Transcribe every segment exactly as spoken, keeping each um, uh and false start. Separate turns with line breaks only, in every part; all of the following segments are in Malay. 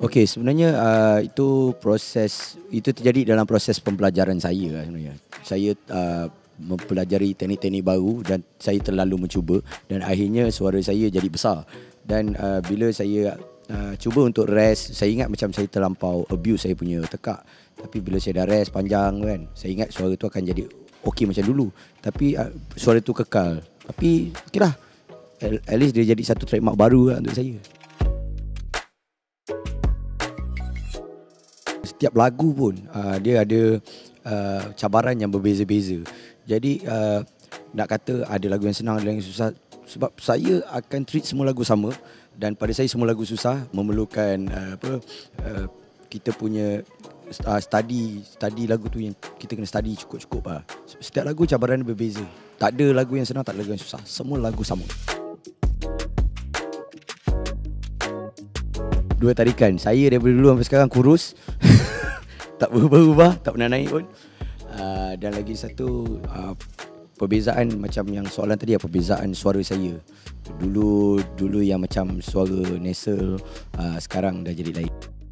Okey, sebenarnya uh, itu proses itu terjadi dalam proses pembelajaran saya lah sebenarnya. Saya uh, mempelajari teknik-teknik baru dan saya terlalu mencuba dan akhirnya suara saya jadi besar. Dan uh, bila saya uh, cuba untuk rest, saya ingat macam saya terlampau abuse saya punya tekak. Tapi bila saya dah rest panjang kan, saya ingat suara tu akan jadi okey macam dulu. Tapi uh, suara tu kekal. Tapi okeylah. At least dia jadi satu trademark baru lah untuk saya. Setiap lagu pun uh, dia ada uh, cabaran yang berbeza-beza. Jadi uh, nak kata ada lagu yang senang, ada yang susah, sebab saya akan treat semua lagu sama dan pada saya semua lagu susah memerlukan uh, apa uh, kita punya uh, study study lagu tu yang kita kena study cukup-cukup lah. Setiap lagu cabaran berbeza. Tak ada lagu yang senang, tak ada lagu yang susah. Semua lagu sama. Dua tarikan. Saya daripada dulu sampai sekarang kurus. Tak berubah-ubah, tak pernah naik pun. Uh, dan lagi satu uh, perbezaan macam yang soalan tadi, perbezaan suara saya. Dulu dulu yang macam suara nasal, uh, sekarang dah jadi lain.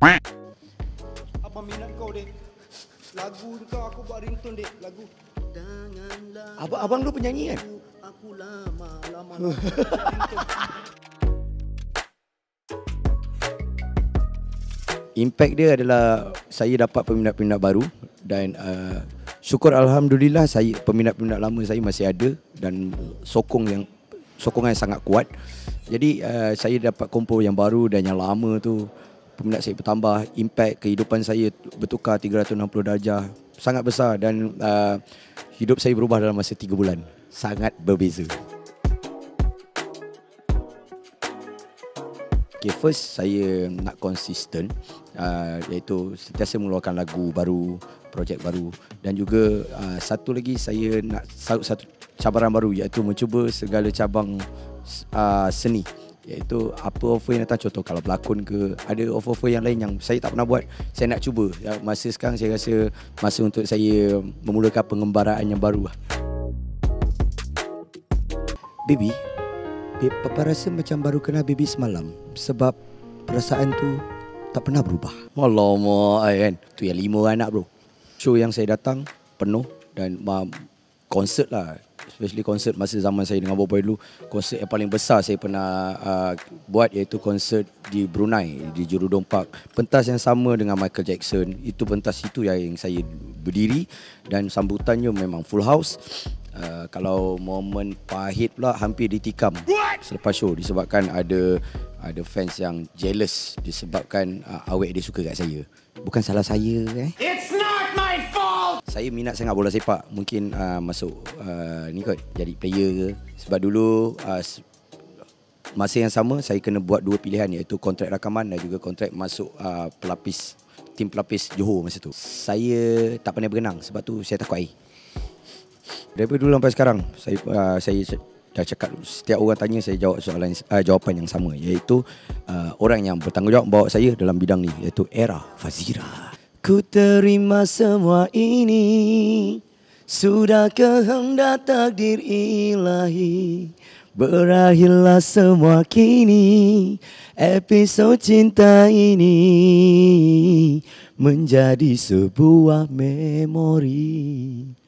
Abang minat kau dek. Lagu kau aku buat ringtone dek. Lagu
Abang abang dulu penyanyi kan?
Aku lama lama.
Impact dia adalah saya dapat peminat-peminat baru dan uh, syukur alhamdulillah saya peminat-peminat lama saya masih ada dan sokong yang sokongan yang sangat kuat. Jadi uh, saya dapat kumpul yang baru dan yang lama tu peminat saya bertambah, impact kehidupan saya bertukar tiga ratus enam puluh darjah, sangat besar dan uh, hidup saya berubah dalam masa tiga bulan. Sangat berbeza. Okay, first saya nak konsisten, uh, iaitu sentiasa mengeluarkan lagu baru, projek baru dan juga uh, satu lagi saya nak satu, satu cabaran baru iaitu mencuba segala cabang uh, seni, iaitu apa offer yang datang. Contoh kalau berlakon ke, ada offer-offer yang lain yang saya tak pernah buat, saya nak cuba. Masa sekarang saya rasa masa untuk saya memulakan pengembaraan yang baru. Baby, Babe, Papa rasa macam baru kenal baby semalam sebab perasaan tu tak pernah berubah. Alamak kan. Tu yang lima anak bro. Show yang saya datang penuh dan uh, konsert lah. Especially konsert masa zaman saya dengan Boboiboy dulu. Konsert yang paling besar saya pernah uh, buat iaitu konsert di Brunei, di Jurudong Park. Pentas yang sama dengan Michael Jackson. Itu pentas itu yang saya berdiri dan sambutannya memang full house. Uh, kalau momen pahit pula hampir ditikam selepas show disebabkan ada ada fans yang jealous disebabkan uh, awek dia suka kat saya. Bukan salah saya eh.
It's not my fault.
Saya minat sangat bola sepak. Mungkin uh, masuk uh, ni kot jadi player ke. Sebab dulu uh, masa yang sama saya kena buat dua pilihan iaitu kontrak rakaman dan juga kontrak masuk uh, pelapis tim pelapis Johor masa tu. Saya tak pandai berenang sebab tu saya takut air. Daripada dulu sampai sekarang saya uh, saya dah cakap setiap orang tanya saya jawab soalan uh, jawapan yang sama iaitu uh, orang yang bertanggungjawab bawa saya dalam bidang ni iaitu Era Fazira. Ku terima semua ini sudah kehendak takdir ilahi. Berakhirlah semua kini episod cinta ini menjadi sebuah memori.